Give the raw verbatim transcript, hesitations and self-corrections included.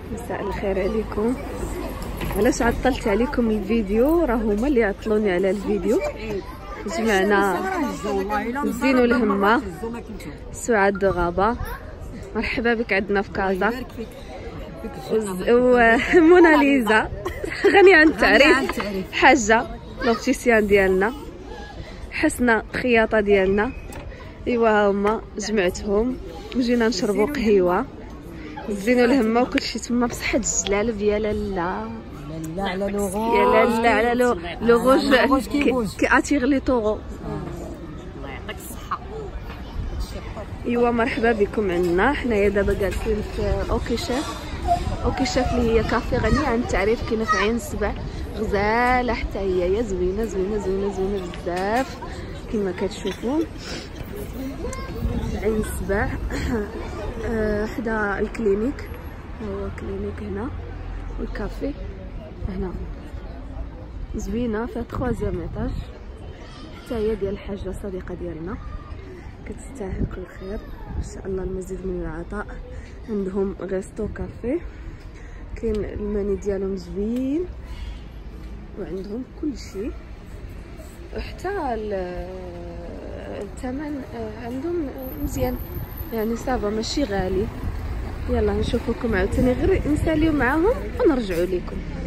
مساء الخير عليكم. علاش عطلت عليكم الفيديو؟ راه هما اللي عطلوني على الفيديو. جمعنا زينو الهمه سعاد دو غابه، مرحبا بك عندنا في كازا. وموناليزا غنية عن التعريف، حاجه لوبتيسيان ديالنا، حسنا خياطه ديالنا. ايوا هما جمعتهم وجينا نشربوا قهيوه. زينو الهمه وكلشي تما بصحة الجلال يا لالا لا على لوغو يا لالا على لو لوغوج كي اتيغ لي طوغو. الله يعطيك الصحه. ايوا مرحبا بكم عندنا. حنايا دابا جالسين في اوكي شيف. اوكي شيف اللي هي كافي غني عن التعريف، كاينه في عين السبع، غزاله حتى هي، يا زوينه زوينه زوينه زوينه بزاف كما كتشوفوا. عين السبع حدا الكلينيك، هو كلينيك هنا، والكافي هنا زوينه، فيها تخوازيام ايطاج، حتى هي ديال الحاجه صديقه ديالنا، كتستاهل كل خير ان شاء الله. المزيد من العطاء. عندهم غيستو كافي، كاين الماني ديالهم زوين، وعندهم كل شيء، وحتى الثمن عندهم مزيان يعني، صافا ماشي غالي. يلا نشوفكم عاوتاني، غير نساليو معاهم ونرجعوا لكم.